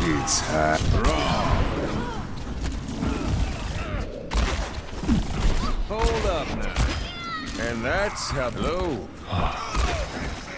It's hot. Hold up now. And that's how low.